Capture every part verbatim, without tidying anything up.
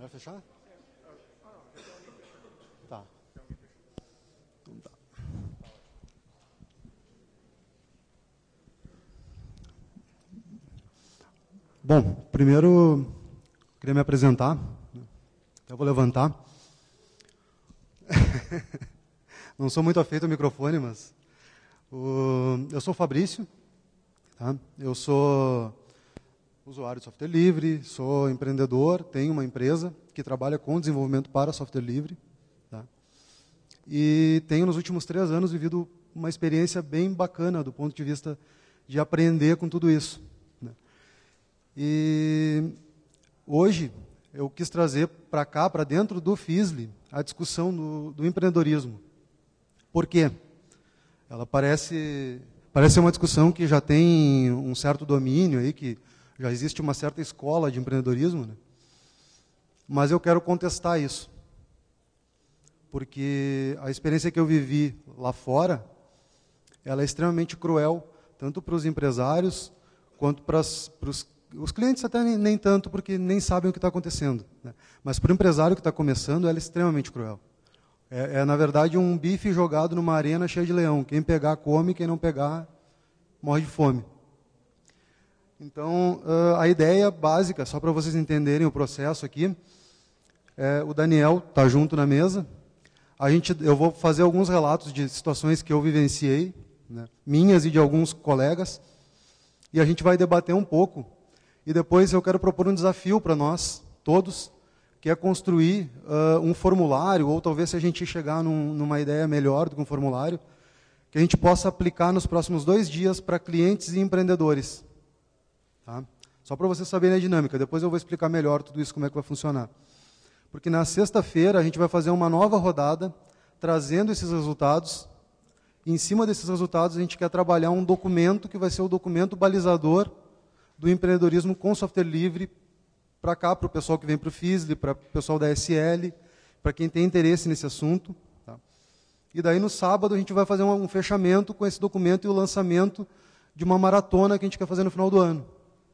Vai fechar? Tá. Então tá. Bom, primeiro queria me apresentar. Eu vou levantar. Não sou muito afeito ao microfone, mas o, eu sou o Fabrício, tá? Eu sou usuário de software livre, sou empreendedor, tenho uma empresa que trabalha com desenvolvimento para software livre, tá? E tenho nos últimos três anos vivido uma experiência bem bacana do ponto de vista de aprender com tudo isso, né? E hoje eu quis trazer para cá, para dentro do Fizzly, a discussão do, do empreendedorismo. Por quê? Ela parece, parece uma discussão que já tem um certo domínio, aí, que já existe uma certa escola de empreendedorismo, né? Mas eu quero contestar isso. Porque a experiência que eu vivi lá fora, ela é extremamente cruel, tanto para os empresários, quanto para os Os clientes até nem, nem tanto, porque nem sabem o que está acontecendo, né? Mas para o empresário que está começando, ela é extremamente cruel. É, é, na verdade, um bife jogado numa arena cheia de leão. Quem pegar, come, quem não pegar, morre de fome. Então, uh, a ideia básica, só para vocês entenderem o processo aqui, é, o Daniel está junto na mesa. A gente, eu vou fazer alguns relatos de situações que eu vivenciei, né, minhas e de alguns colegas, e a gente vai debater um pouco. E depois eu quero propor um desafio para nós, todos, que é construir uh, um formulário, ou talvez se a gente chegar num, numa ideia melhor do que um formulário, que a gente possa aplicar nos próximos dois dias para clientes e empreendedores. Tá? Só para vocês saberem a dinâmica, depois eu vou explicar melhor tudo isso, como é que vai funcionar. Porque na sexta-feira a gente vai fazer uma nova rodada, trazendo esses resultados, e em cima desses resultados a gente quer trabalhar um documento que vai ser o documento balizador do empreendedorismo com software livre para cá, para o pessoal que vem para o Fizzly, para o pessoal da S L, para quem tem interesse nesse assunto. Tá? E daí no sábado a gente vai fazer um, um fechamento com esse documento e o lançamento de uma maratona que a gente quer fazer no final do ano.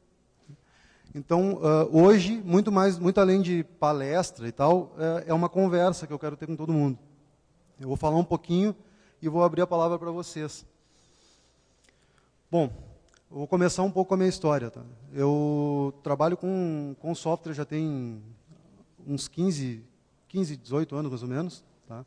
Então, uh, hoje, muito, mais, muito além de palestra e tal, é, é uma conversa que eu quero ter com todo mundo. Eu vou falar um pouquinho e vou abrir a palavra para vocês. Bom, eu vou começar um pouco com a minha história. Tá? Eu trabalho com, com software já tem uns quinze, dezoito anos, mais ou menos. Tá?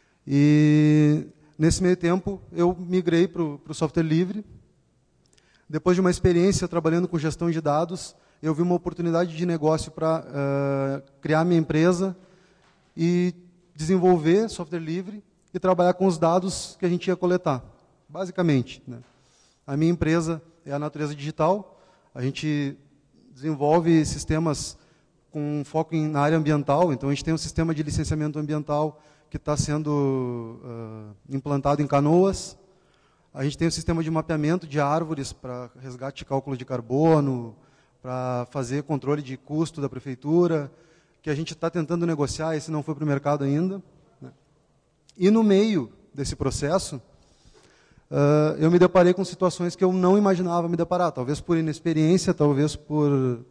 E, nesse meio tempo, eu migrei para o software livre. Depois de uma experiência trabalhando com gestão de dados, eu vi uma oportunidade de negócio para uh, criar minha empresa e desenvolver software livre e trabalhar com os dados que a gente ia coletar, basicamente. Né? A minha empresa é a Natureza Digital. A gente desenvolve sistemas com foco em, na área ambiental. Então, a gente tem um sistema de licenciamento ambiental que está sendo uh, implantado em Canoas. A gente tem um sistema de mapeamento de árvores para resgate de cálculo de carbono, para fazer controle de custo da prefeitura, que a gente está tentando negociar, esse não foi para o mercado ainda. Né? E no meio desse processo, Uh, eu me deparei com situações que eu não imaginava me deparar, talvez por inexperiência, talvez por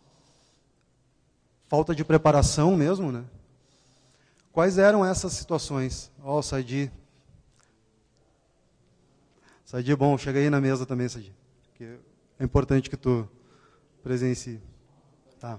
falta de preparação mesmo, né? Quais eram essas situações? Ó, oh, Sadi. Sadi, bom, chega aí na mesa também, Sadi. Que é importante que tu presencie. Tá.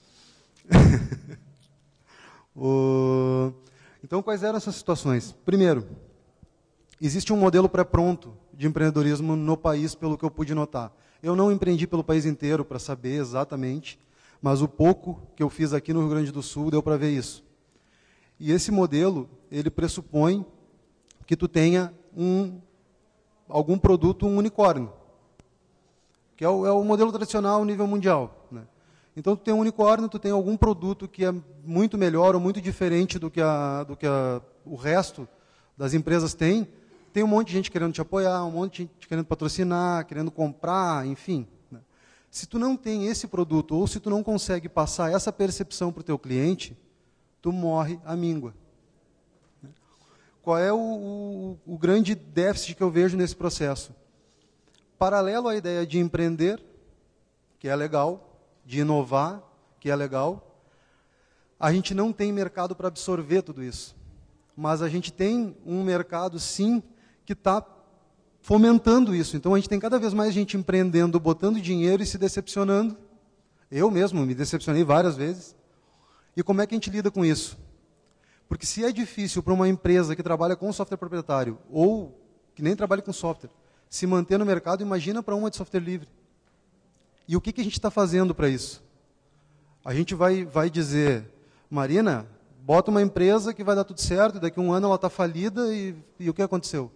o... Então, quais eram essas situações? Primeiro, existe um modelo pré-pronto de empreendedorismo no país, pelo que eu pude notar. Eu não empreendi pelo país inteiro para saber exatamente, mas o pouco que eu fiz aqui no Rio Grande do Sul deu para ver isso. E esse modelo, ele pressupõe que tu tenha um, algum produto, um unicórnio, que é o, é o modelo tradicional nível mundial. Né? Então, tu tem um unicórnio, tu tem algum produto que é muito melhor ou muito diferente do que, a, do que a, o resto das empresas têm. Tem um monte de gente querendo te apoiar, um monte de gente querendo patrocinar, querendo comprar, enfim. Né? Se tu não tem esse produto, ou se tu não consegue passar essa percepção para o teu cliente, tu morre à míngua. Né? Qual é o, o, o grande déficit que eu vejo nesse processo? Paralelo à ideia de empreender, que é legal, de inovar, que é legal, a gente não tem mercado para absorver tudo isso. Mas a gente tem um mercado, sim, que está fomentando isso. Então, a gente tem cada vez mais gente empreendendo, botando dinheiro e se decepcionando. Eu mesmo me decepcionei várias vezes. E como é que a gente lida com isso? Porque se é difícil para uma empresa que trabalha com software proprietário, ou que nem trabalha com software, se manter no mercado, imagina para uma de software livre. E o que, que a gente está fazendo para isso? A gente vai, vai dizer, Marina, bota uma empresa que vai dar tudo certo, daqui a um ano ela está falida, e, e o que aconteceu?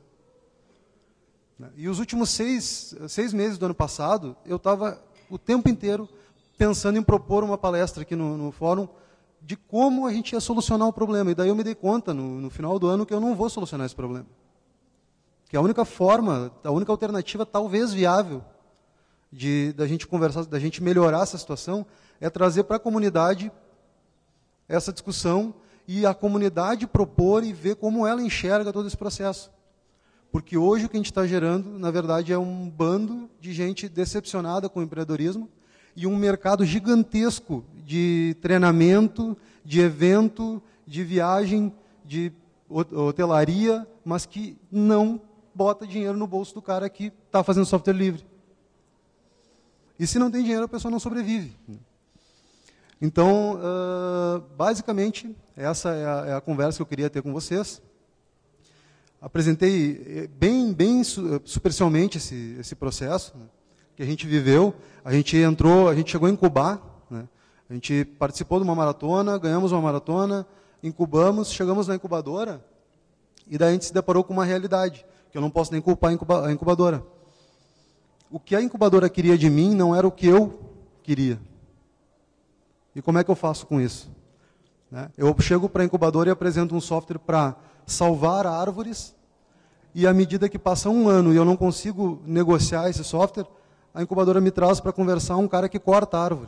E os últimos seis, seis meses do ano passado, eu estava o tempo inteiro pensando em propor uma palestra aqui no, no fórum de como a gente ia solucionar o problema. E daí eu me dei conta, no, no final do ano, que eu não vou solucionar esse problema. Que a única forma, a única alternativa talvez viável de da gente conversar, da gente melhorar essa situação, é trazer para a comunidade essa discussão e a comunidade propor e ver como ela enxerga todo esse processo. Porque hoje o que a gente está gerando, na verdade, é um bando de gente decepcionada com o empreendedorismo e um mercado gigantesco de treinamento, de evento, de viagem, de hotelaria, mas que não bota dinheiro no bolso do cara que está fazendo software livre. E se não tem dinheiro, a pessoa não sobrevive. Então, uh, basicamente, essa é a, é a conversa que eu queria ter com vocês. Apresentei bem, bem superficialmente esse, esse processo, né, que a gente viveu. A gente entrou, a gente chegou a incubar, né, a gente participou de uma maratona, ganhamos uma maratona, incubamos, chegamos na incubadora, e daí a gente se deparou com uma realidade, que eu não posso nem culpar a incubadora. O que a incubadora queria de mim não era o que eu queria. E como é que eu faço com isso? Né? Eu chego para a incubadora e apresento um software para salvar árvores, e à medida que passa um ano e eu não consigo negociar esse software, a incubadora me traz para conversar um cara que corta a árvore.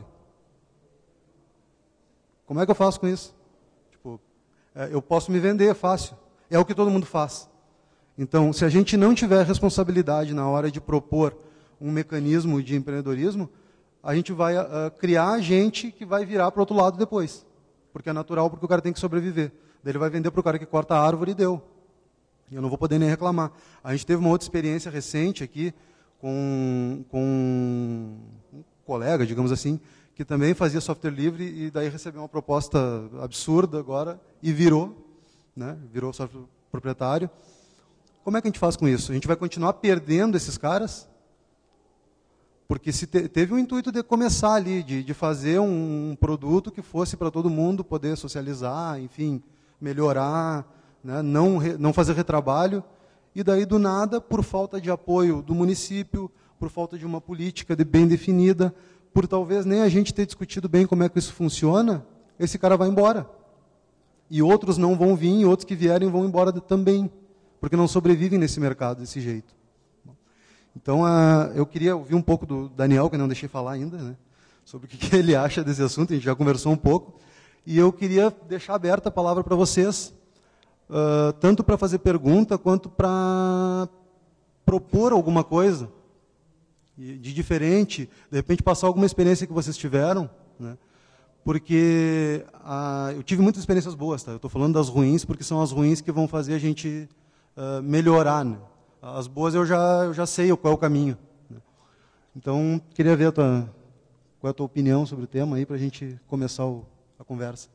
Como é que eu faço com isso? Tipo, é, eu posso me vender, é fácil. É o que todo mundo faz. Então, se a gente não tiver responsabilidade na hora de propor um mecanismo de empreendedorismo, a gente vai uh, criar gente que vai virar para o outro lado depois. Porque é natural, porque o cara tem que sobreviver. Daí ele vai vender para o cara que corta a árvore e deu. E eu não vou poder nem reclamar. A gente teve uma outra experiência recente aqui com, com um colega, digamos assim, que também fazia software livre e daí recebeu uma proposta absurda agora e virou, né, virou software proprietário. Como é que a gente faz com isso? A gente vai continuar perdendo esses caras? Porque se te, teve o intuito de começar ali, de, de fazer um, um produto que fosse para todo mundo poder socializar, enfim, melhorar, né, não, re, não fazer retrabalho, e daí do nada, por falta de apoio do município, por falta de uma política de bem definida, por talvez nem a gente ter discutido bem como é que isso funciona, esse cara vai embora. E outros não vão vir, e outros que vierem vão embora também, porque não sobrevivem nesse mercado desse jeito. Então, uh, eu queria ouvir um pouco do Daniel, que eu não deixei falar ainda, né, sobre o que, que ele acha desse assunto, a gente já conversou um pouco, e eu queria deixar aberta a palavra para vocês, uh, tanto para fazer pergunta, quanto para propor alguma coisa de diferente, de repente passar alguma experiência que vocês tiveram, né, porque uh, eu tive muitas experiências boas, tá? Eu estou falando das ruins, porque são as ruins que vão fazer a gente uh, melhorar, né? As boas eu já, eu já sei qual é o caminho. Então, queria ver a tua, qual é a tua opinião sobre o tema aí, para a gente começar o, a conversa.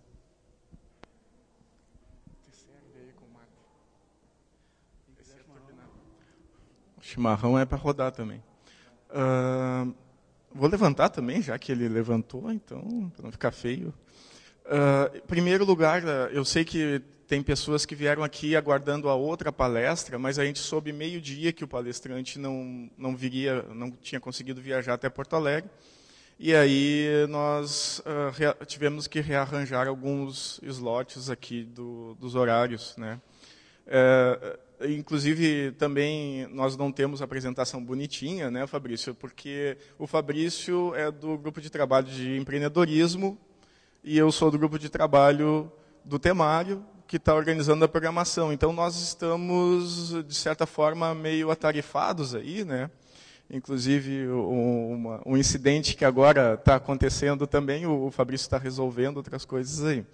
O chimarrão é para rodar também. Uh, vou levantar também, já que ele levantou, então, para não ficar feio. Uh, em primeiro lugar, eu sei que tem pessoas que vieram aqui aguardando a outra palestra, mas a gente soube meio-dia que o palestrante não, não viria, não tinha conseguido viajar até Porto Alegre. E aí nós uh, rea, tivemos que rearranjar alguns slots aqui do, dos horários, né? É, inclusive, também nós não temos apresentação bonitinha, né, Fabrício? Porque o Fabrício é do grupo de trabalho de empreendedorismo e eu sou do grupo de trabalho do temário, que está organizando a programação. Então, nós estamos, de certa forma, meio atarifados aí, né? Inclusive, um, uma, um incidente que agora está acontecendo também, o Fabrício está resolvendo outras coisas aí.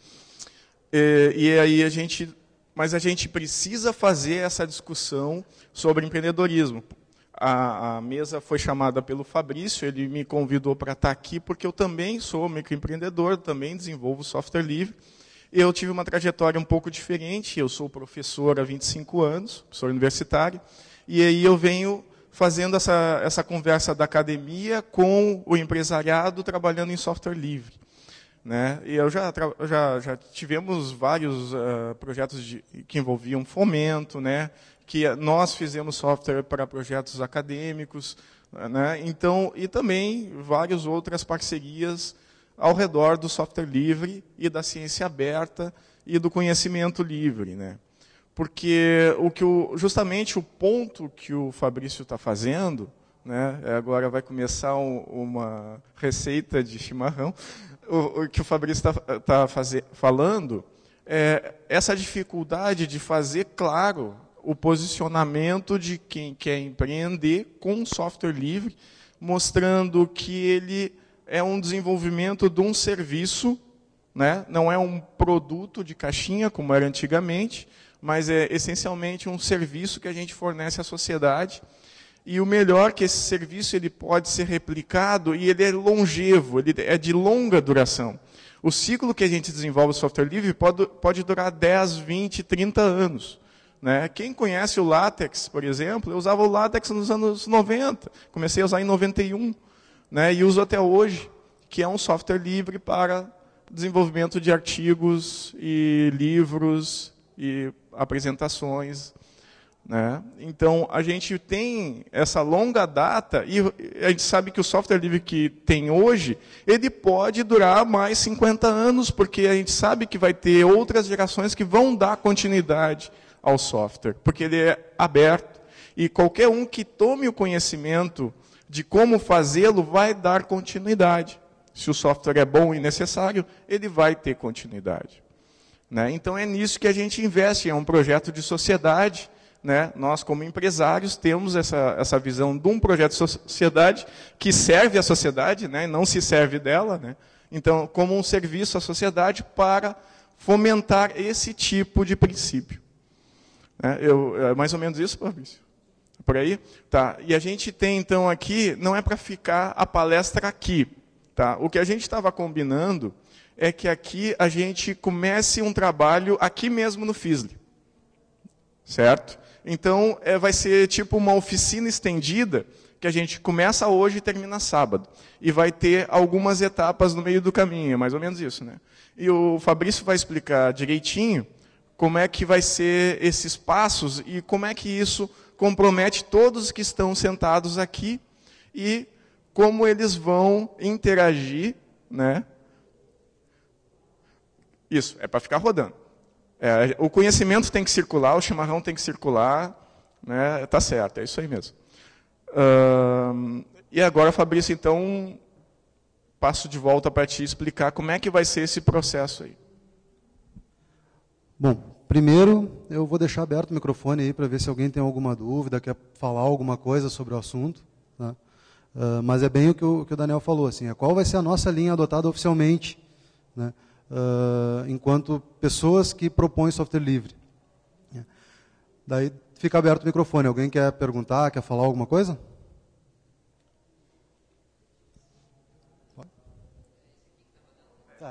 E, e aí a gente, mas a gente precisa fazer essa discussão sobre empreendedorismo. A, a mesa foi chamada pelo Fabrício, ele me convidou para estar aqui, porque eu também sou microempreendedor, também desenvolvo software livre. Eu tive uma trajetória um pouco diferente, eu sou professor há vinte e cinco anos, professor universitário, e aí eu venho fazendo essa, essa conversa da academia com o empresariado trabalhando em software livre. Né? E eu já, já, já tivemos vários uh, projetos de, que envolviam fomento, né? Que nós fizemos software para projetos acadêmicos, né? Então, e também várias outras parcerias ao redor do software livre e da ciência aberta e do conhecimento livre, né? Porque o que o, justamente o ponto que o Fabrício está fazendo, né? Agora vai começar um, uma receita de chimarrão, o, o que o Fabrício está tá falando é essa dificuldade de fazer claro o posicionamento de quem quer empreender com software livre, mostrando que ele é um desenvolvimento de um serviço, né? Não é um produto de caixinha, como era antigamente, mas é essencialmente um serviço que a gente fornece à sociedade. E o melhor é que esse serviço ele pode ser replicado e ele é longevo, ele é de longa duração. O ciclo que a gente desenvolve software livre pode, pode durar dez, vinte, trinta anos. Né? Quem conhece o LaTeX, por exemplo, eu usava o LaTeX nos anos noventa, comecei a usar em noventa e um, né? E uso até hoje, que é um software livre para desenvolvimento de artigos e livros e apresentações. Né? Então, a gente tem essa longa data, e a gente sabe que o software livre que tem hoje, ele pode durar mais cinquenta anos, porque a gente sabe que vai ter outras gerações que vão dar continuidade ao software, porque ele é aberto, e qualquer um que tome o conhecimento de como fazê-lo vai dar continuidade. Se o software é bom e necessário, ele vai ter continuidade. Né? Então, é nisso que a gente investe, é um projeto de sociedade. Né? Nós, como empresários, temos essa, essa visão de um projeto de sociedade que serve à sociedade, né? Não se serve dela. Né? Então, como um serviço à sociedade para fomentar esse tipo de princípio. Né? Eu, é mais ou menos isso, Fabrício? Por aí? Tá. E a gente tem, então, aqui, não é para ficar a palestra aqui. Tá? O que a gente estava combinando é que aqui a gente comece um trabalho aqui mesmo no Fisli. Certo? Então, é, vai ser tipo uma oficina estendida, que a gente começa hoje e termina sábado. E vai ter algumas etapas no meio do caminho, é mais ou menos isso. Né? E o Fabrício vai explicar direitinho como é que vai ser esses passos e como é que isso compromete todos que estão sentados aqui e como eles vão interagir. Né? Isso, é para ficar rodando. É, o conhecimento tem que circular, o chimarrão tem que circular, né? Tá certo, é isso aí mesmo. Uh, e agora, Fabrício, então, passo de volta para ti explicar como é que vai ser esse processo aí. Bom, primeiro eu vou deixar aberto o microfone aí para ver se alguém tem alguma dúvida, quer falar alguma coisa sobre o assunto. Né? Uh, mas é bem o que, o que o Daniel falou, assim, é qual vai ser a nossa linha adotada oficialmente, né? Uh, enquanto pessoas que propõem software livre. Daí fica aberto o microfone. Alguém quer perguntar, quer falar alguma coisa? Tá.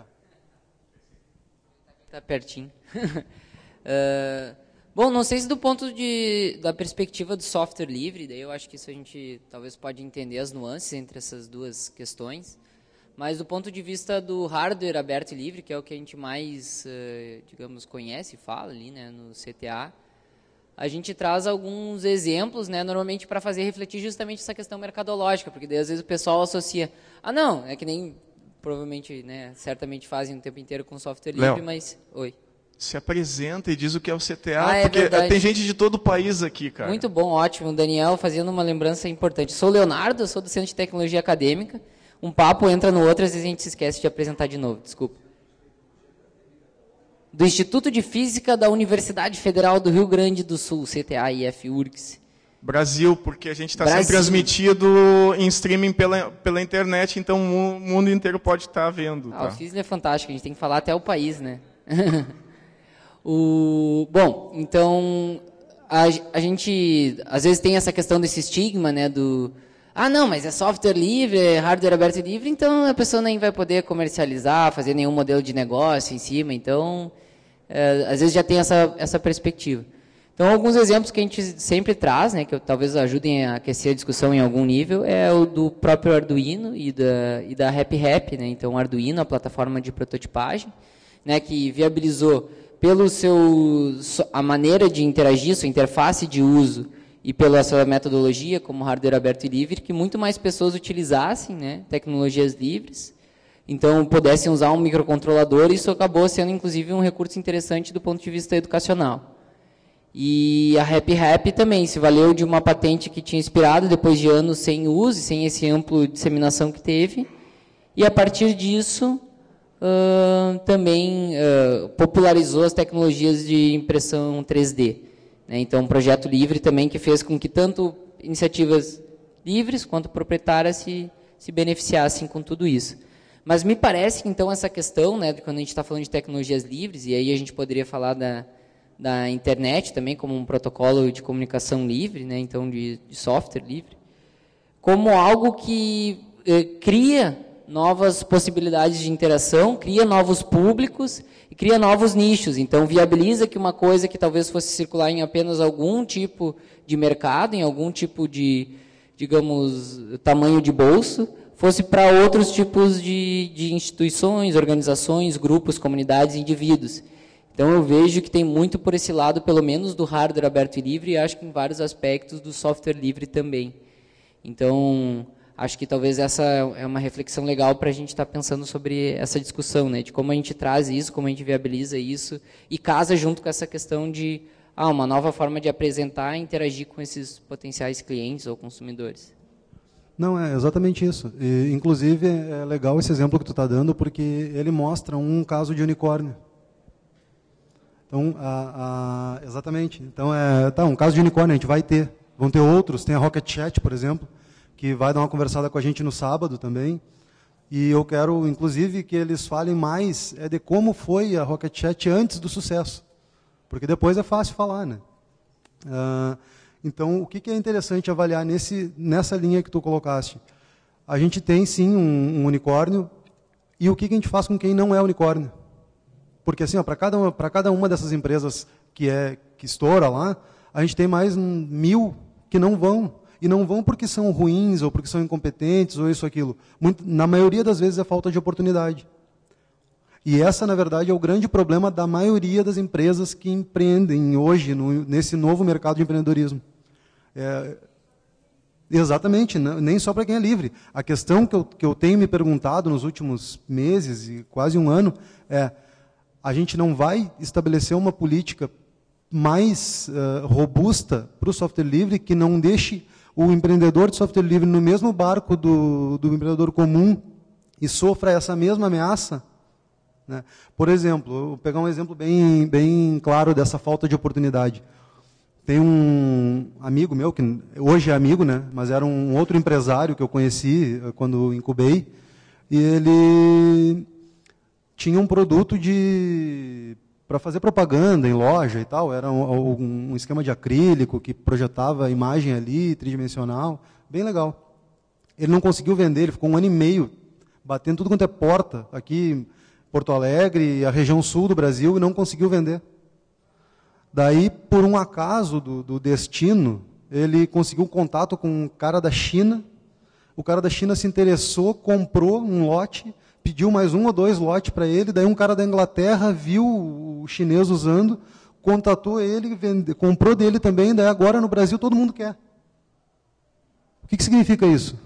Tá pertinho. uh, bom, não sei se do ponto de, da perspectiva do software livre, daí eu acho que isso a gente talvez pode entender as nuances entre essas duas questões. Mas do ponto de vista do hardware aberto e livre, que é o que a gente mais, digamos, conhece e fala ali, né, no C T A, a gente traz alguns exemplos, né, normalmente para fazer refletir justamente essa questão mercadológica, porque daí às vezes o pessoal associa, ah não, é que nem provavelmente, né, certamente fazem o tempo inteiro com software livre, Léo, mas... Oi. Se apresenta e diz o que é o C T A, ah, é porque verdade. Tem gente de todo o país aqui, cara. Muito bom, ótimo. Daniel fazendo uma lembrança importante. Sou Leonardo, eu sou do Centro de Tecnologia Acadêmica. Um papo entra no outro, às vezes a gente se esquece de apresentar de novo, desculpa. Do Instituto de Física da Universidade Federal do Rio Grande do Sul, C T A I F U R G S. Brasil, porque a gente está sendo transmitido em streaming pela, pela internet, então o mundo inteiro pode estar vendo. Ah, tá? O Fizzle é fantástico, a gente tem que falar até o país, né? o, bom, então, a, a gente às vezes tem essa questão desse estigma, né, do... Ah, não, mas é software livre, é hardware aberto e livre, então a pessoa nem vai poder comercializar, fazer nenhum modelo de negócio em cima, então, é, às vezes já tem essa, essa perspectiva. Então, alguns exemplos que a gente sempre traz, né, que talvez ajudem a aquecer a discussão em algum nível, é o do próprio Arduino e da, e da RapRap, né? Então, o Arduino, a plataforma de prototipagem, né, que viabilizou pelo seu, a maneira de interagir, sua interface de uso e pela sua metodologia, como hardware aberto e livre, que muito mais pessoas utilizassem, né, tecnologias livres, então pudessem usar um microcontrolador, e isso acabou sendo, inclusive, um recurso interessante do ponto de vista educacional. E a RapRap também se valeu de uma patente que tinha expirado depois de anos sem uso, sem esse amplo disseminação que teve, e a partir disso uh, também uh, popularizou as tecnologias de impressão três D. Né? Então, um projeto livre também que fez com que tanto iniciativas livres quanto proprietárias se, se beneficiassem com tudo isso. Mas me parece que, então, essa questão, né, de quando a gente está falando de tecnologias livres, e aí a gente poderia falar da... da internet também como um protocolo de comunicação livre, né, então de, de software livre, como algo que eh, cria novas possibilidades de interação, cria novos públicos e cria novos nichos. Então, viabiliza que uma coisa que talvez fosse circular em apenas algum tipo de mercado, em algum tipo de, digamos, tamanho de bolso, fosse para outros tipos de, de instituições, organizações, grupos, comunidades, indivíduos. Então, eu vejo que tem muito por esse lado, pelo menos do hardware aberto e livre, e acho que em vários aspectos do software livre também. Então, acho que talvez essa é uma reflexão legal para a gente estar pensando sobre essa discussão, né, de como a gente traz isso, como a gente viabiliza isso, e casa junto com essa questão de ah, uma nova forma de apresentar e interagir com esses potenciais clientes ou consumidores. Não, é exatamente isso. E, inclusive, é legal esse exemplo que tu está dando, porque ele mostra um caso de unicórnio. Então, a, a, exatamente. Então, é, tá, um caso de unicórnio a gente vai ter. Vão ter outros, tem a Rocket Chat, por exemplo, que vai dar uma conversada com a gente no sábado também. E eu quero, inclusive, que eles falem mais é, de como foi a Rocket Chat antes do sucesso. Porque depois é fácil falar, né? Ah, então, o que, que é interessante avaliar nesse, nessa linha que tu colocaste? A gente tem, sim, um, um unicórnio. E o que, que a gente faz com quem não é unicórnio? Porque assim, para cada, uma, cada uma dessas empresas que, é, que estoura lá, a gente tem mais mil que não vão. E não vão porque são ruins, ou porque são incompetentes, ou isso ou aquilo. Muito, na maioria das vezes é falta de oportunidade. E essa, na verdade, é o grande problema da maioria das empresas que empreendem hoje, no, nesse novo mercado de empreendedorismo. É, exatamente, não, nem só para quem é livre. A questão que eu, que eu tenho me perguntado nos últimos meses, e quase um ano, é... a gente não vai estabelecer uma política mais uh, robusta para o software livre, que não deixe o empreendedor de software livre no mesmo barco do, do empreendedor comum e sofra essa mesma ameaça? Né? Por exemplo, eu vou pegar um exemplo bem, bem claro dessa falta de oportunidade. Tem um amigo meu, que hoje é amigo, né, mas era um outro empresário que eu conheci quando incubei, e ele... tinha um produto de para fazer propaganda em loja e tal, era um, um esquema de acrílico que projetava a imagem ali, tridimensional, bem legal. Ele não conseguiu vender, ele ficou um ano e meio batendo tudo quanto é porta, aqui em Porto Alegre, a região sul do Brasil, e não conseguiu vender. Daí, por um acaso do, do destino, ele conseguiu um contato com um cara da China, o cara da China se interessou, comprou um lote, pediu mais um ou dois lotes para ele, daí um cara da Inglaterra viu o chinês usando, contatou ele, vende, comprou dele também, daí agora no Brasil todo mundo quer. O que, que significa isso?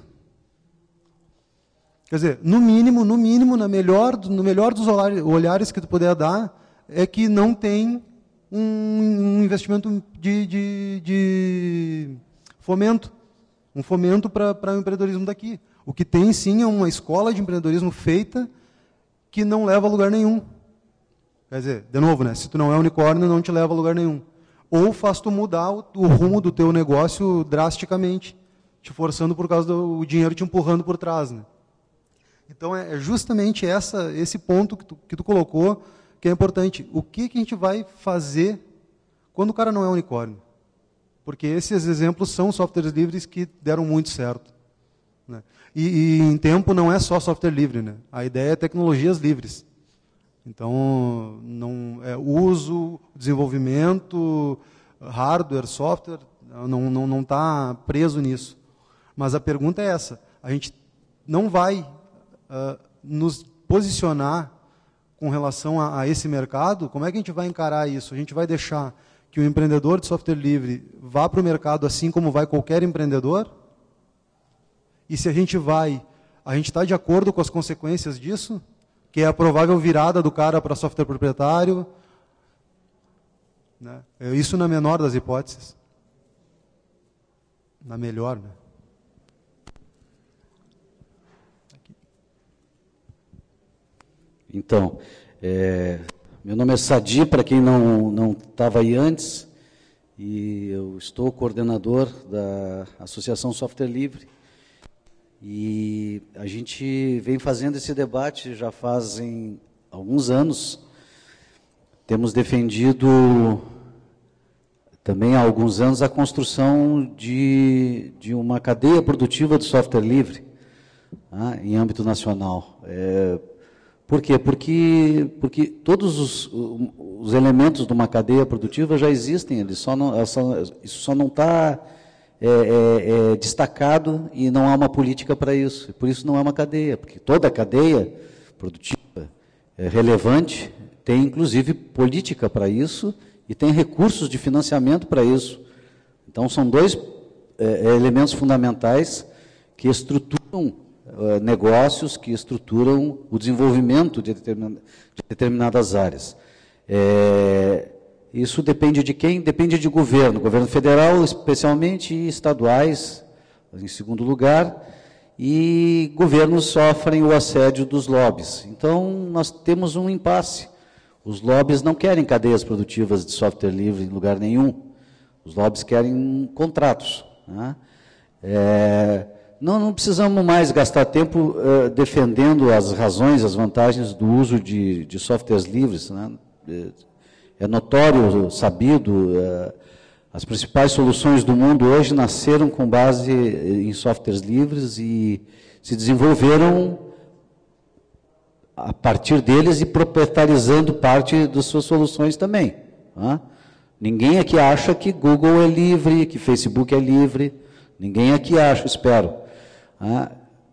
Quer dizer, no mínimo, no mínimo, na melhor, no melhor dos olhares que tu puder dar, é que não tem um, um investimento de, de, de fomento, um fomento para o empreendedorismo daqui. O que tem, sim, é uma escola de empreendedorismo feita que não leva a lugar nenhum. Quer dizer, de novo, né, se tu não é unicórnio, não te leva a lugar nenhum. ou faz tu mudar o, o rumo do teu negócio drasticamente, te forçando por causa do dinheiro te empurrando por trás, né? Então, é justamente essa, esse ponto que tu, que tu colocou que é importante. O que, que a gente vai fazer quando o cara não é unicórnio? Porque esses exemplos são softwares livres que deram muito certo, né? E, e em tempo não é só software livre, né? A ideia é tecnologias livres. Então, não, é uso, desenvolvimento, hardware, software, não não não está preso nisso. Mas a pergunta é essa: a gente não vai uh, nos posicionar com relação a, a esse mercado? Como é que a gente vai encarar isso? A gente vai deixar que o empreendedor de software livre vá para o mercado assim como vai qualquer empreendedor? E se a gente vai, a gente está de acordo com as consequências disso? Que é a provável virada do cara para software proprietário, né? Isso na menor das hipóteses. Na melhor, né? Aqui. Então, é, meu nome é Sadi, para quem não não estava aí antes, e eu estou coordenador da Associação Software Livre. E a gente vem fazendo esse debate já fazem alguns anos. Temos defendido também há alguns anos a construção de, de uma cadeia produtiva de software livre, né, em âmbito nacional. É, por quê? Porque, porque todos os, os elementos de uma cadeia produtiva já existem, eles só não, só, isso só não está... É, é, é destacado e não há uma política para isso. Por isso não é uma cadeia, porque toda cadeia produtiva é relevante, tem inclusive política para isso e tem recursos de financiamento para isso. Então são dois é, elementos fundamentais que estruturam é, negócios, que estruturam o desenvolvimento de, determin, de determinadas áreas. É, Isso depende de quem? Depende de governo, governo federal especialmente, e estaduais, em segundo lugar, e governos sofrem o assédio dos lobbies. Então, nós temos um impasse. Os lobbies não querem cadeias produtivas de software livre em lugar nenhum. Os lobbies querem contratos, né? É, não, não precisamos mais gastar tempo uh, defendendo as razões, as vantagens do uso de, de softwares livres, né? É notório, sabido, as principais soluções do mundo hoje nasceram com base em softwares livres e se desenvolveram a partir deles e proprietarizando parte das suas soluções também. Né? Ninguém aqui acha que Google é livre, que Facebook é livre, ninguém aqui acha, espero. Né?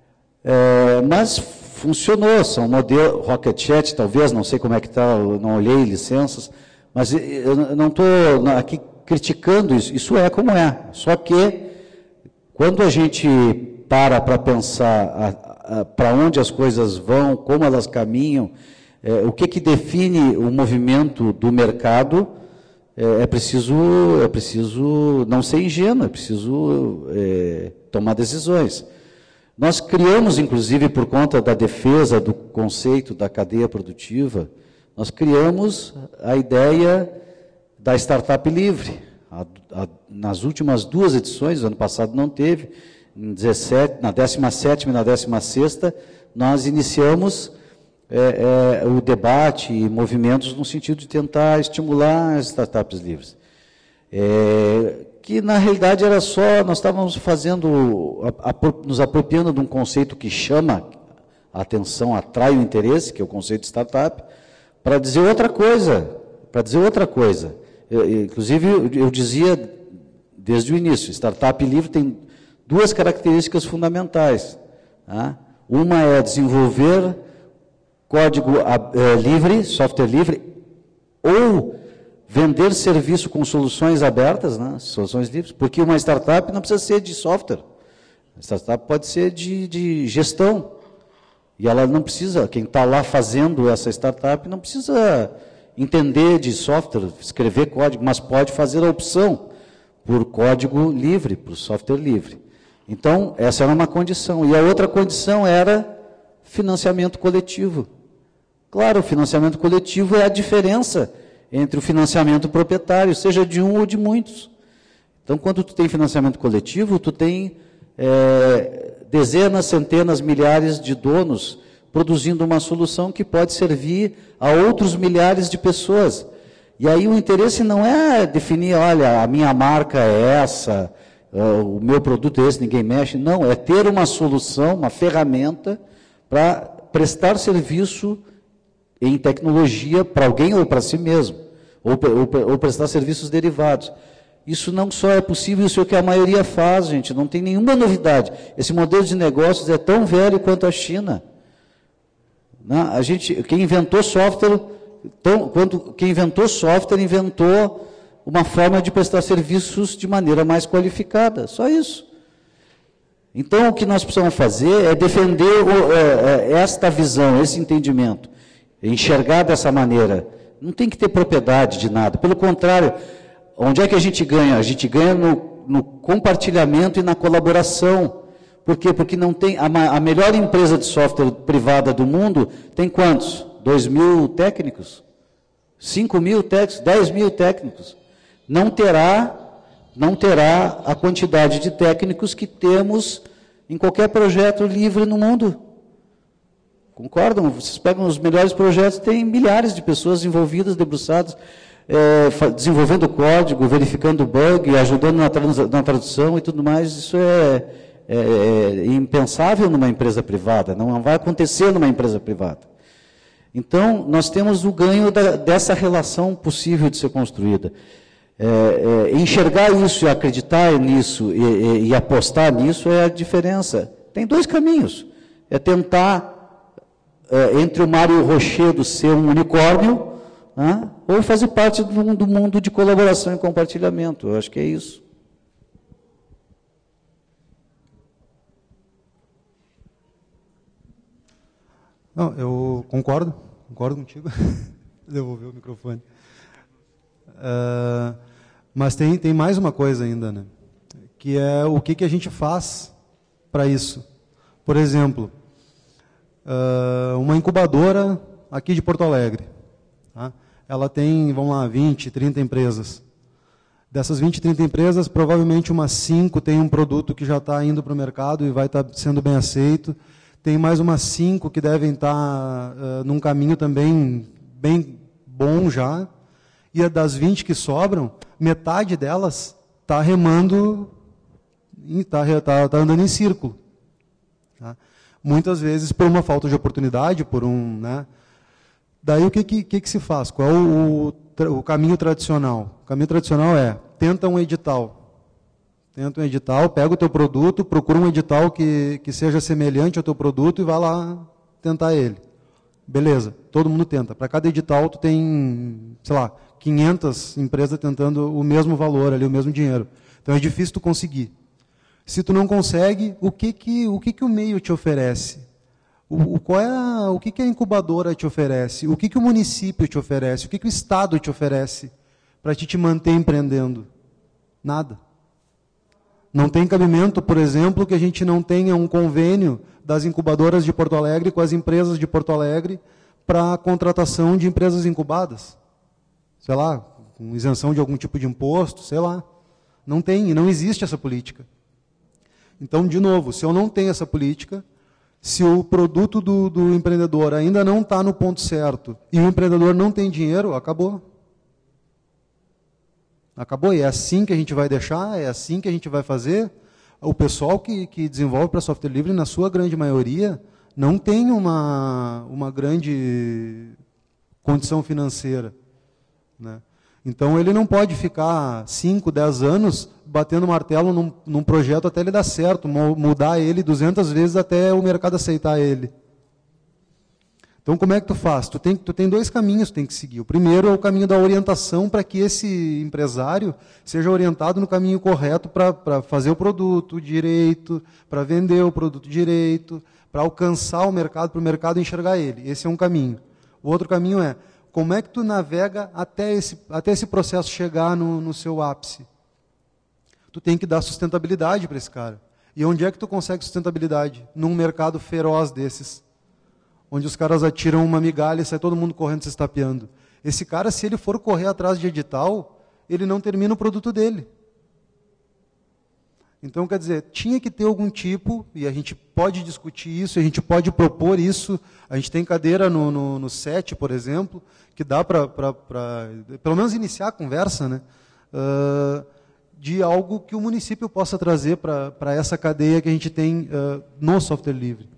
É, mas funcionou, são modelos, Rocket Chat talvez, não sei como é que está, não olhei licenças, mas eu não estou aqui criticando isso, isso é como é. Só que, quando a gente para para pensar para onde as coisas vão, como elas caminham, é, o que, que define o movimento do mercado, é, é, preciso, é preciso não ser ingênuo, é preciso é, tomar decisões. Nós criamos, inclusive, por conta da defesa do conceito da cadeia produtiva, nós criamos a ideia da startup livre. A, a, nas últimas duas edições, ano passado não teve, em dezessete, na décima sétima e na décima sexta, nós iniciamos é, é, o debate e movimentos no sentido de tentar estimular as startups livres. É, que, na realidade, era só, nós estávamos fazendo, a, a, nos apropriando de um conceito que chama a atenção, atrai o interesse, que é o conceito de startup, para dizer outra coisa, para dizer outra coisa. Eu, inclusive, eu, eu dizia desde o início, startup livre tem duas características fundamentais. Tá? Uma é desenvolver código é, livre, software livre, ou vender serviço com soluções abertas, né? Soluções livres, porque uma startup não precisa ser de software. A startup pode ser de, de gestão. E ela não precisa, quem está lá fazendo essa startup, não precisa entender de software, escrever código, mas pode fazer a opção por código livre, por software livre. Então, essa era uma condição. E a outra condição era financiamento coletivo. Claro, o financiamento coletivo é a diferença entre o financiamento proprietário, seja de um ou de muitos. Então, quando tu tem financiamento coletivo, tu tem é, dezenas, centenas, milhares de donos produzindo uma solução que pode servir a outros milhares de pessoas. E aí o interesse não é definir, olha, a minha marca é essa, uh, o meu produto é esse, ninguém mexe. Não, é ter uma solução, uma ferramenta para prestar serviço em tecnologia para alguém ou para si mesmo, ou, ou, ou prestar serviços derivados. Isso não só é possível, isso é o que a maioria faz, gente, não tem nenhuma novidade. Esse modelo de negócios é tão velho quanto a China. Não, a gente, quem inventou software, tão, quando, quem inventou software, inventou uma forma de prestar serviços de maneira mais qualificada, só isso. Então, o que nós precisamos fazer é defender o, é, é, esta visão, esse entendimento, enxergar dessa maneira. Não tem que ter propriedade de nada, pelo contrário, onde é que a gente ganha? A gente ganha no, no compartilhamento e na colaboração. Por quê? Porque não tem, a, a melhor empresa de software privada do mundo tem quantos? Dois mil técnicos? Cinco mil técnicos? Dez mil técnicos? Não terá, não terá a quantidade de técnicos que temos em qualquer projeto livre no mundo. Concordam? Vocês pegam os melhores projetos, tem milhares de pessoas envolvidas, debruçadas, É, desenvolvendo código, verificando bug, ajudando na, trans, na tradução e tudo mais. Isso é, é, é impensável numa empresa privada, não vai acontecer numa empresa privada. Então, nós temos o ganho da, dessa relação possível de ser construída. É, é, enxergar isso e acreditar nisso e, e, e apostar nisso é a diferença. Tem dois caminhos. É tentar, é, entre o Mário Rochedo ser um unicórnio, ah, ou fazer parte do, do mundo de colaboração e compartilhamento. Eu acho que é isso. Não, eu concordo, concordo contigo. Devolver o microfone. Uh, mas tem, tem mais uma coisa ainda, né? Que é o que, que a gente faz para isso. Por exemplo, uh, uma incubadora aqui de Porto Alegre. Tá? Ela tem, vamos lá, vinte, trinta empresas. Dessas vinte, trinta empresas, provavelmente umas cinco tem um produto que já está indo para o mercado e vai estar tá sendo bem aceito. Tem mais umas cinco que devem estar tá, uh, num caminho também bem bom já. E das vinte que sobram, metade delas está remando, está tá, tá andando em círculo. Tá? Muitas vezes por uma falta de oportunidade, por um... Né, daí o que, que, que se faz? Qual é o, o, o caminho tradicional? O caminho tradicional é, tenta um edital. Tenta um edital, pega o teu produto, procura um edital que, que seja semelhante ao teu produto e vai lá tentar ele. Beleza, todo mundo tenta. Para cada edital tu tem, sei lá, quinhentas empresas tentando o mesmo valor ali, o mesmo dinheiro. Então é difícil tu conseguir. Se tu não consegue, o que, que, o, que, que o meio te oferece? O, o, qual é a, o que, que a incubadora te oferece? O que, que o município te oferece? O que, que o Estado te oferece para te, te manter empreendendo? Nada. Não tem cabimento, por exemplo, que a gente não tenha um convênio das incubadoras de Porto Alegre com as empresas de Porto Alegre para a contratação de empresas incubadas. Sei lá, com isenção de algum tipo de imposto, sei lá. Não tem, e não existe essa política. Então, de novo, se eu não tenho essa política, se o produto do, do empreendedor ainda não está no ponto certo e o empreendedor não tem dinheiro, acabou. Acabou, e é assim que a gente vai deixar, é assim que a gente vai fazer. O pessoal que, que desenvolve para software livre, na sua grande maioria, não tem uma, uma grande condição financeira. Né? Então, ele não pode ficar cinco, dez anos batendo martelo num, num projeto até ele dar certo, mudar ele duzentas vezes até o mercado aceitar ele. Então, como é que tu faz? Tu tem, tu tem dois caminhos que tu tem que seguir. O primeiro é o caminho da orientação para que esse empresário seja orientado no caminho correto para fazer o produto direito, para vender o produto direito, para alcançar o mercado, para o mercado enxergar ele. Esse é um caminho. O outro caminho é, como é que tu navega até esse, até esse processo chegar no, no seu ápice? Tu tem que dar sustentabilidade para esse cara. E onde é que tu consegue sustentabilidade? Num mercado feroz desses, onde os caras atiram uma migalha e sai todo mundo correndo se estapeando. Esse cara, se ele for correr atrás de edital, ele não termina o produto dele. Então, quer dizer, tinha que ter algum tipo, e a gente pode discutir isso, a gente pode propor isso, a gente tem cadeira no, no, no S E T, por exemplo, que dá para, pelo menos, iniciar a conversa, né? Uh, de algo que o município possa trazer para essa cadeia que a gente tem uh, no software livre.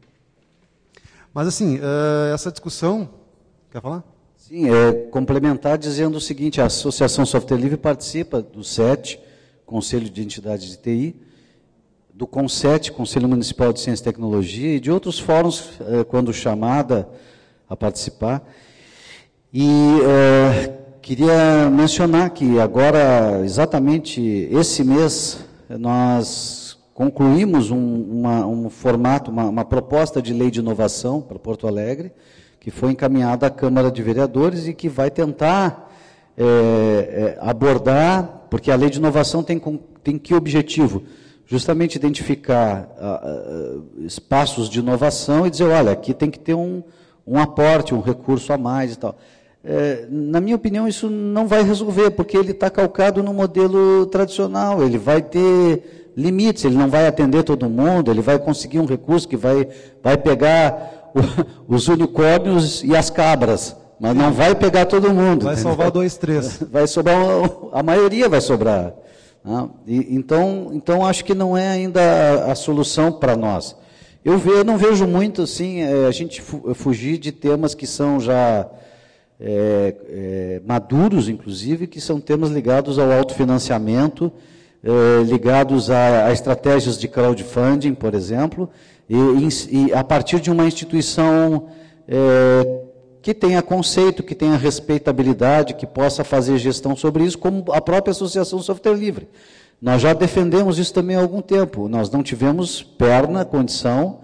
Mas, assim, uh, essa discussão... Quer falar? Sim, é complementar dizendo o seguinte, a Associação Software Livre participa do S E T, Conselho de Entidades de T I, do CONSET, Conselho Municipal de Ciência e Tecnologia, e de outros fóruns, eh, quando chamada a participar. E eh, queria mencionar que agora, exatamente esse mês, nós concluímos um, uma, um formato, uma, uma proposta de lei de inovação para Porto Alegre, que foi encaminhada à Câmara de Vereadores e que vai tentar é, é, abordar, porque a lei de inovação tem, tem que objetivo? Justamente identificar uh, uh, espaços de inovação e dizer, olha, aqui tem que ter um, um aporte, um recurso a mais e tal. É, na minha opinião, isso não vai resolver, porque ele está calcado no modelo tradicional, ele vai ter limites, ele não vai atender todo mundo, ele vai conseguir um recurso que vai, vai pegar o, os unicórnios e as cabras, mas não vai pegar todo mundo. Vai salvar vai, dois, três. Vai sobrar, a maioria vai sobrar. Né? E, então, então, acho que não é ainda a, a solução para nós. Eu, ve, eu não vejo muito assim, é, a gente fu, fugir de temas que são já é, é, maduros, inclusive, que são temas ligados ao autofinanciamento, é, ligados a, a estratégias de crowdfunding, por exemplo, e, e a partir de uma instituição é, que tenha conceito, que tenha respeitabilidade, que possa fazer gestão sobre isso, como a própria Associação Software Livre. Nós já defendemos isso também há algum tempo. Nós não tivemos perna, condição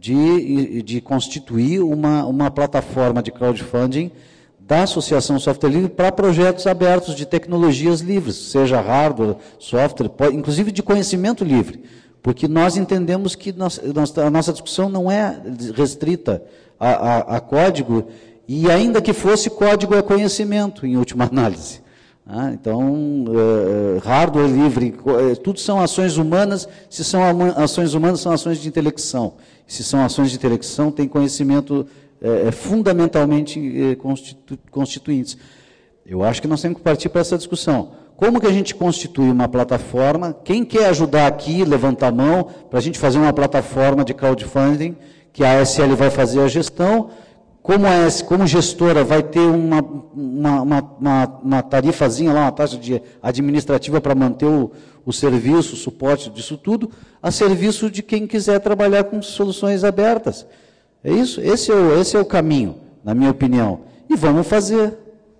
de, de constituir uma, uma plataforma de crowdfunding da Associação Software Livre para projetos abertos de tecnologias livres, seja hardware, software, inclusive de conhecimento livre, porque nós entendemos que nós, a nossa discussão não é restrita a, a, a código, e ainda que fosse, código é conhecimento, em última análise. Ah, então, uh, hardware livre, uh, tudo são ações humanas, se são ações humanas, são ações de intelecção. Se são ações de intelecção, tem conhecimento uh, fundamentalmente uh, constitu constituintes. Eu acho que nós temos que partir para essa discussão. Como que a gente constitui uma plataforma? Quem quer ajudar aqui, levanta a mão, para a gente fazer uma plataforma de crowdfunding, que a A S L vai fazer a gestão. Como, é, como gestora vai ter uma, uma, uma, uma, uma tarifazinha lá, uma taxa de administrativa para manter o, o serviço, o suporte disso tudo, a serviço de quem quiser trabalhar com soluções abertas. É isso? Esse é o, esse é o caminho, na minha opinião. E vamos fazer.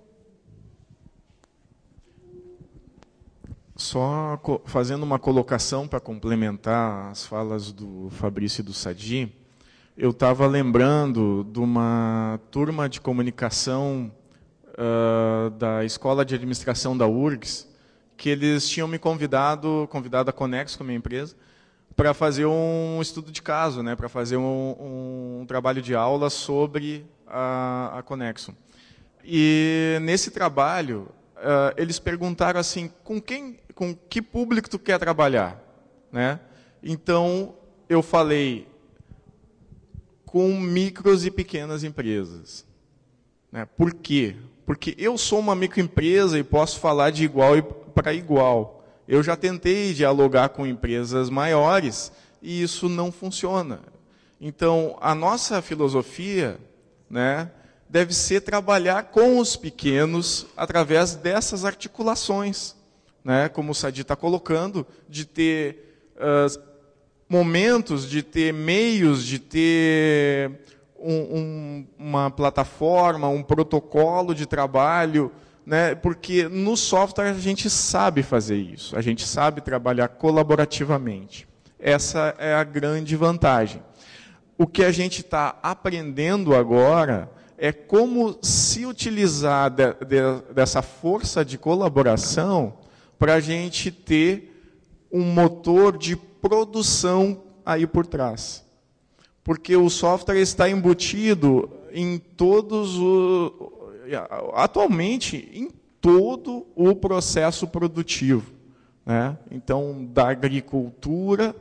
Só fazendo uma colocação para complementar as falas do Fabrício e do Sadi, eu estava lembrando de uma turma de comunicação uh, da Escola de Administração da U R G S, que eles tinham me convidado, convidado a Conexo, com a minha empresa, para fazer um estudo de caso, né, para fazer um, um trabalho de aula sobre a, a Conexo. E nesse trabalho, uh, eles perguntaram assim, com quem, com que público tu quer trabalhar? Né? Então, eu falei, com micros e pequenas empresas. Né? Por quê? Porque eu sou uma microempresa e posso falar de igual para igual. Eu já tentei dialogar com empresas maiores e isso não funciona. Então, a nossa filosofia, né, deve ser trabalhar com os pequenos através dessas articulações. Né? Como o Sadi está colocando, de ter Uh, momentos, de ter meios, de ter um, um, uma plataforma, um protocolo de trabalho, né? Porque no software a gente sabe fazer isso, a gente sabe trabalhar colaborativamente. Essa é a grande vantagem. O que a gente está aprendendo agora é como se utilizar de, de, dessa força de colaboração para a gente ter um motor de produção aí por trás. Porque o software está embutido em todos o, atualmente em todo o processo produtivo, né? Então, da agricultura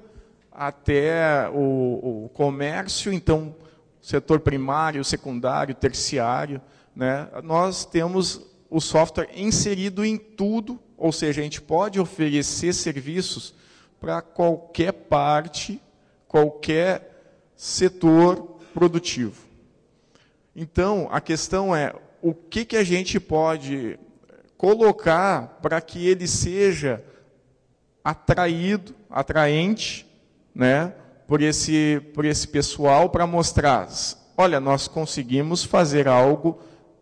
até o, o comércio, então, setor primário, secundário, terciário, né? Nós temos o software inserido em tudo, ou seja, a gente pode oferecer serviços para qualquer parte, qualquer setor produtivo. Então, a questão é, o que, que a gente pode colocar para que ele seja atraído, atraente, né, por esse, por esse pessoal, para mostrar, olha, nós conseguimos fazer algo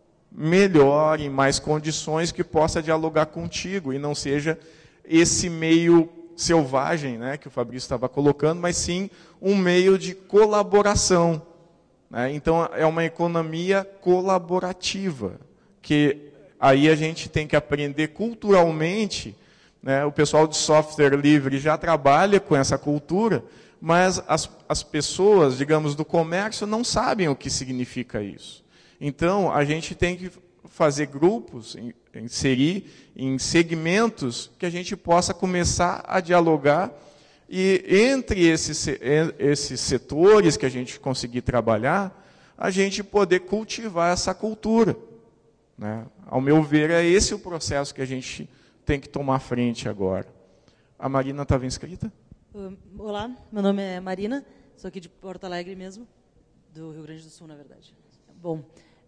melhor, em mais condições, que possa dialogar contigo, e não seja esse meio selvagem, né, que o Fabrício estava colocando, mas sim um meio de colaboração. Né? Então, é uma economia colaborativa, que aí a gente tem que aprender culturalmente, né? O pessoal de software livre já trabalha com essa cultura, mas as, as pessoas, digamos, do comércio não sabem o que significa isso. Então, a gente tem que fazer grupos, inserir em segmentos que a gente possa começar a dialogar, e entre esses, esses setores que a gente conseguir trabalhar, a gente poder cultivar essa cultura. Né? Ao meu ver, é esse o processo que a gente tem que tomar frente agora. A Marina estava inscrita? Olá, meu nome é Marina, sou aqui de Porto Alegre mesmo, do Rio Grande do Sul, na verdade. Bom,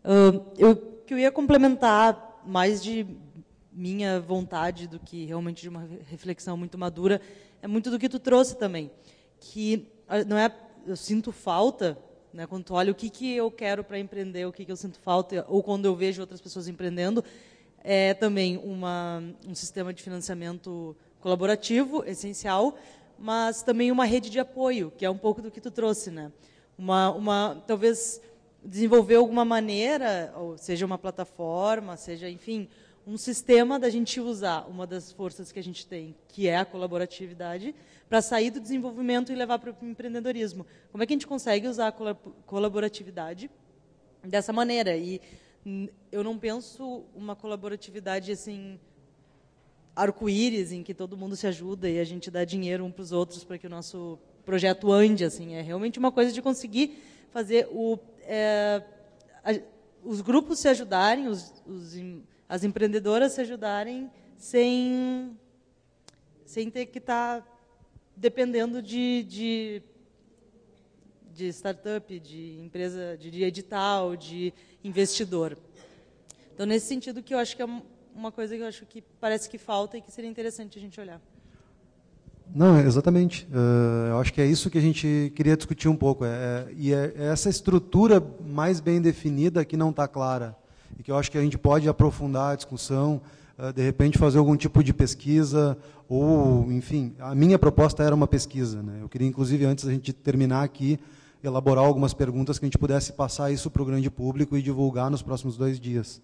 eu que eu ia complementar mais de minha vontade do que realmente de uma reflexão muito madura, é muito do que tu trouxe também, que não é, eu sinto falta, né, quando tu olha o que, que eu quero para empreender, o que, que eu sinto falta, ou quando eu vejo outras pessoas empreendendo, é também uma, um sistema de financiamento colaborativo, essencial, mas também uma rede de apoio, que é um pouco do que tu trouxe, né? Uma, uma, talvez desenvolver alguma maneira, ou seja uma plataforma, seja, enfim, um sistema da gente usar uma das forças que a gente tem, que é a colaboratividade, para sair do desenvolvimento e levar para o empreendedorismo. Como é que a gente consegue usar a colaboratividade dessa maneira? E eu não penso uma colaboratividade assim, arco-íris, em que todo mundo se ajuda e a gente dá dinheiro um para os outros para que o nosso projeto ande. Assim, é realmente uma coisa de conseguir fazer o, é, a, os grupos se ajudarem, os, os, as empreendedoras se ajudarem sem, sem ter que estar dependendo de, de, de startup, de empresa, de, de edital, de investidor. Então, nesse sentido que eu acho que é uma coisa que eu acho que parece que falta e que seria interessante a gente olhar. Não, exatamente. Uh, eu acho que é isso que a gente queria discutir um pouco. É, e é, é essa estrutura mais bem definida que não está clara. E que eu acho que a gente pode aprofundar a discussão, uh, de repente fazer algum tipo de pesquisa, ou, enfim, a minha proposta era uma pesquisa. Né? Eu queria, inclusive, antes da gente terminar aqui, elaborar algumas perguntas que a gente pudesse passar isso para o grande público e divulgar nos próximos dois dias.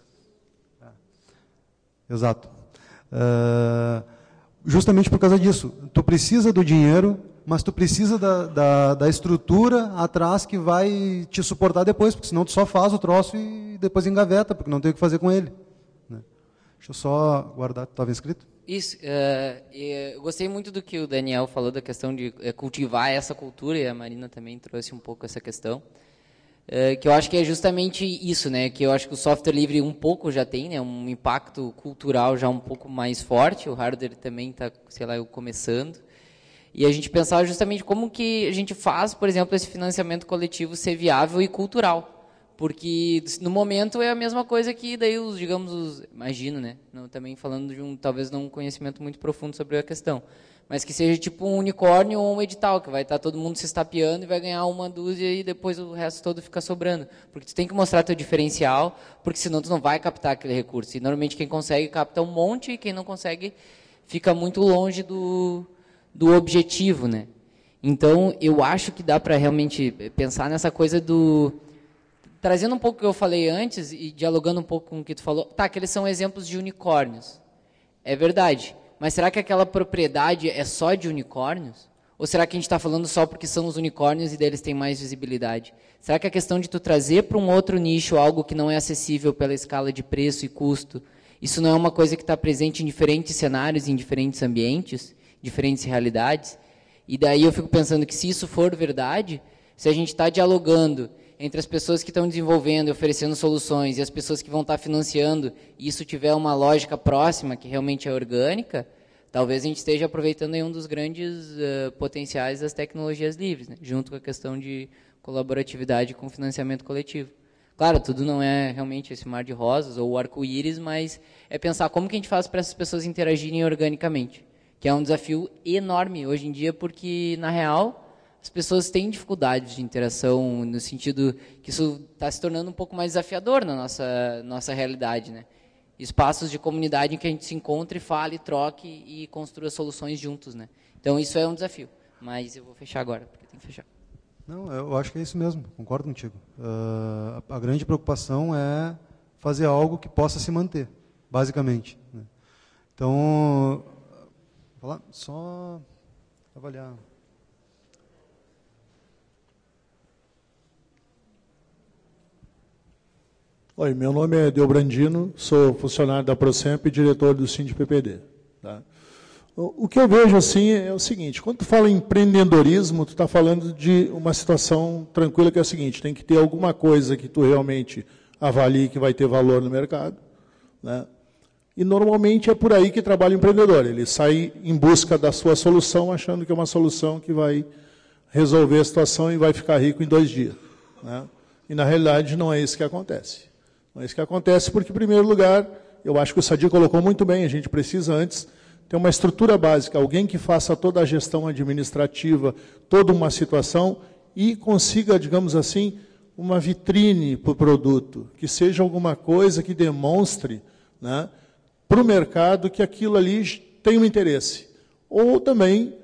Exato. Uh, justamente por causa disso. Tu precisa do dinheiro, mas tu precisa da, da, da estrutura atrás que vai te suportar depois, porque senão tu só faz o troço e depois engaveta, porque não tem o que fazer com ele. Né? Deixa eu só guardar. Tu estava inscrito? Isso. Uh, eu gostei muito do que o Daniel falou da questão de cultivar essa cultura, e a Marina também trouxe um pouco essa questão. Uh, que eu acho que é justamente isso, né? Que eu acho que o software livre um pouco já tem, né? Um impacto cultural já um pouco mais forte. O hardware também está, sei lá, começando. E a gente pensava justamente como que a gente faz, por exemplo, esse financiamento coletivo ser viável e cultural. Porque no momento é a mesma coisa que daí os, digamos, os, imagino, né? Não, também falando de um, talvez não um conhecimento muito profundo sobre a questão. Mas que seja tipo um unicórnio ou um edital, que vai estar todo mundo se estapeando e vai ganhar uma dúzia e depois o resto todo fica sobrando. Porque tu tem que mostrar teu diferencial, porque senão tu não vai captar aquele recurso. E normalmente quem consegue capta um monte e quem não consegue fica muito longe do, do objetivo, né? Então, eu acho que dá para realmente pensar nessa coisa do... Trazendo um pouco o que eu falei antes e dialogando um pouco com o que tu falou. Tá, que eles são exemplos de unicórnios. É verdade. Mas será que aquela propriedade é só de unicórnios? Ou será que a gente está falando só porque são os unicórnios e deles tem mais visibilidade? Será que a questão de tu trazer para um outro nicho algo que não é acessível pela escala de preço e custo, isso não é uma coisa que está presente em diferentes cenários, em diferentes ambientes, diferentes realidades? E daí eu fico pensando que se isso for verdade, se a gente está dialogando entre as pessoas que estão desenvolvendo e oferecendo soluções e as pessoas que vão estar financiando, e isso tiver uma lógica próxima, que realmente é orgânica, talvez a gente esteja aproveitando aí um dos grandes uh, potenciais das tecnologias livres, né? Junto com a questão de colaboratividade com financiamento coletivo. Claro, tudo não é realmente esse mar de rosas ou o arco-íris, mas é pensar como que a gente faz para essas pessoas interagirem organicamente, que é um desafio enorme hoje em dia, porque, na real, as pessoas têm dificuldades de interação, no sentido que isso está se tornando um pouco mais desafiador na nossa, nossa realidade, né? Espaços de comunidade em que a gente se encontre, fale, troque e construa soluções juntos, né? Então, isso é um desafio. Mas eu vou fechar agora, porque tem que fechar. Não, eu acho que é isso mesmo, concordo contigo. Uh, a, a grande preocupação é fazer algo que possa se manter, basicamente, né? Então, vou lá, só avaliar. Oi, meu nome é Delbrandino, sou funcionário da Procemp e diretor do SINDI-PPD. Tá? O que eu vejo assim é o seguinte, quando tu fala em empreendedorismo, tu está falando de uma situação tranquila, que é o seguinte, tem que ter alguma coisa que tu realmente avalie que vai ter valor no mercado, né? E normalmente é por aí que trabalha o empreendedor, ele sai em busca da sua solução, achando que é uma solução que vai resolver a situação e vai ficar rico em dois dias, né? E na realidade não é isso que acontece. Não é isso que acontece porque, em primeiro lugar, eu acho que o Sadi colocou muito bem, a gente precisa antes ter uma estrutura básica, alguém que faça toda a gestão administrativa, toda uma situação e consiga, digamos assim, uma vitrine para o produto, que seja alguma coisa que demonstre, né, para o mercado que aquilo ali tem um interesse. Ou também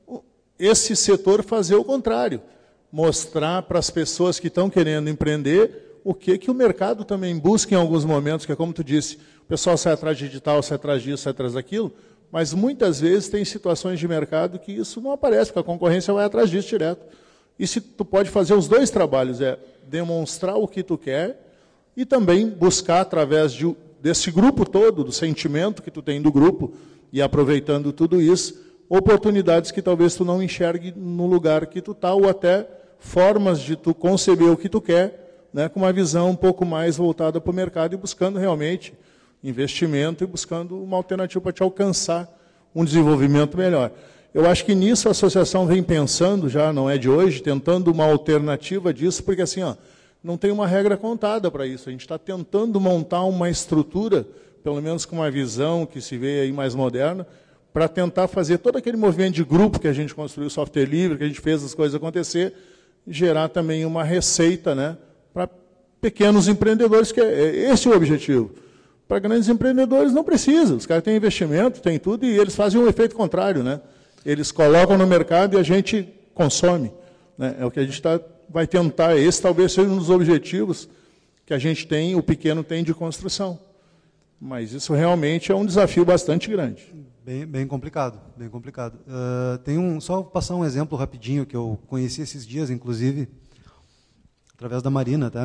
esse setor fazer o contrário, mostrar para as pessoas que estão querendo empreender o que, que o mercado também busca em alguns momentos, que é como tu disse, o pessoal sai atrás de digital, sai atrás disso, sai atrás daquilo, mas muitas vezes tem situações de mercado que isso não aparece, porque a concorrência vai atrás disso direto. E se tu pode fazer os dois trabalhos, é demonstrar o que tu quer e também buscar, através de, desse grupo todo, do sentimento que tu tem do grupo, e aproveitando tudo isso, oportunidades que talvez tu não enxergue no lugar que tu está, ou até formas de tu conceber o que tu quer, né, com uma visão um pouco mais voltada para o mercado e buscando realmente investimento e buscando uma alternativa para te alcançar um desenvolvimento melhor. Eu acho que nisso a associação vem pensando, já não é de hoje, tentando uma alternativa disso, porque assim, ó, não tem uma regra contada para isso. A gente está tentando montar uma estrutura, pelo menos com uma visão que se vê aí mais moderna, para tentar fazer todo aquele movimento de grupo que a gente construiu, software livre, que a gente fez as coisas acontecer, gerar também uma receita, né, para pequenos empreendedores, que é esse o objetivo. Para grandes empreendedores não precisa, os caras têm investimento, têm tudo, e eles fazem um efeito contrário, né? Eles colocam no mercado e a gente consome, né? É o que a gente tá, vai tentar, esse talvez seja um dos objetivos que a gente tem, o pequeno tem de construção. Mas isso realmente é um desafio bastante grande. Bem, bem complicado, bem complicado. Uh, tem um, só vou passar um exemplo rapidinho, que eu conheci esses dias, inclusive, através da Marina, tá?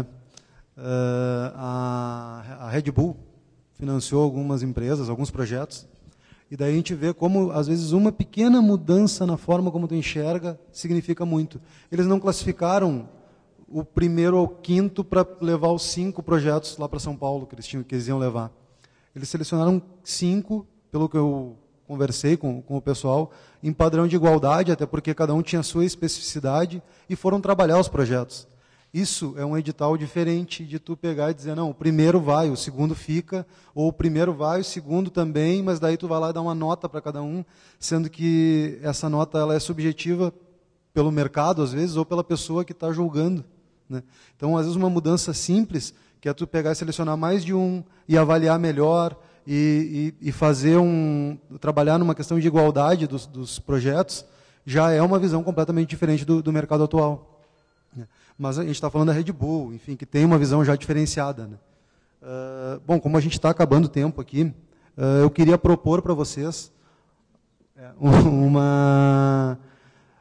Uh, a, a Red Bull financiou algumas empresas, alguns projetos, e daí a gente vê como, às vezes, uma pequena mudança na forma como tu enxerga significa muito. Eles não classificaram o primeiro ao quinto para levar os cinco projetos lá para São Paulo, que eles, tinham, que eles iam levar. Eles selecionaram cinco, pelo que eu conversei com, com o pessoal, em padrão de igualdade, até porque cada um tinha a sua especificidade, e foram trabalhar os projetos. Isso é um edital diferente de tu pegar e dizer, não, o primeiro vai, o segundo fica, ou o primeiro vai, o segundo também, mas daí tu vai lá e dá uma nota para cada um, sendo que essa nota ela é subjetiva pelo mercado, às vezes, ou pela pessoa que está julgando, né? Então, às vezes, uma mudança simples, que é tu pegar e selecionar mais de um, e avaliar melhor, e, e, e fazer um, trabalhar numa questão de igualdade dos, dos projetos, já é uma visão completamente diferente do, do mercado atual. Mas a gente está falando da Red Bull, enfim, que tem uma visão já diferenciada, né? Uh, bom, como a gente está acabando o tempo aqui, uh, eu queria propor para vocês uma,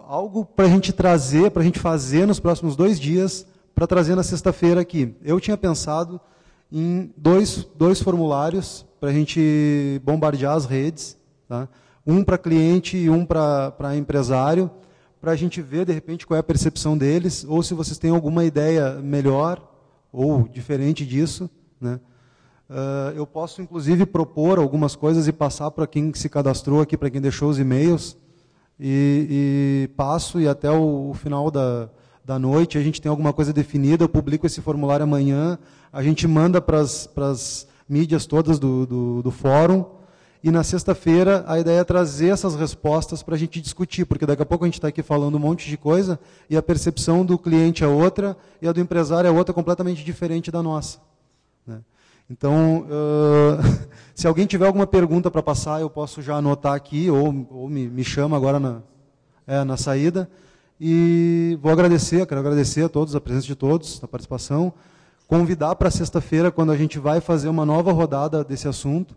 algo para a gente trazer, para a gente fazer nos próximos dois dias, para trazer na sexta-feira aqui. Eu tinha pensado em dois, dois formulários para a gente bombardear as redes, tá? Um para cliente e um para empresário, para a gente ver, de repente, qual é a percepção deles, ou se vocês têm alguma ideia melhor ou diferente disso, né? Uh, eu posso, inclusive, propor algumas coisas e passar para quem se cadastrou aqui, para quem deixou os e-mails, e, e passo, e até o, o final da, da noite a gente tem alguma coisa definida, eu publico esse formulário amanhã, a gente manda para as mídias todas do, do, do fórum, e na sexta-feira a ideia é trazer essas respostas para a gente discutir, porque daqui a pouco a gente está aqui falando um monte de coisa, e a percepção do cliente é outra, e a do empresário é outra, completamente diferente da nossa, né? Então, uh, se alguém tiver alguma pergunta para passar, eu posso já anotar aqui, ou, ou me, me chama agora na, é, na saída. E vou agradecer, quero agradecer a todos, a presença de todos, a participação. Convidar para sexta-feira, quando a gente vai fazer uma nova rodada desse assunto.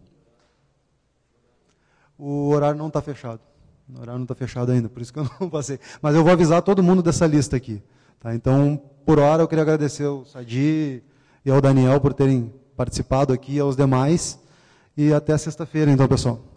O horário não está fechado. O horário não está fechado ainda, por isso que eu não passei. Mas eu vou avisar todo mundo dessa lista aqui. Tá? Então, por hora, eu queria agradecer ao Sadi e ao Daniel por terem participado aqui, aos demais, e até sexta-feira, então, pessoal.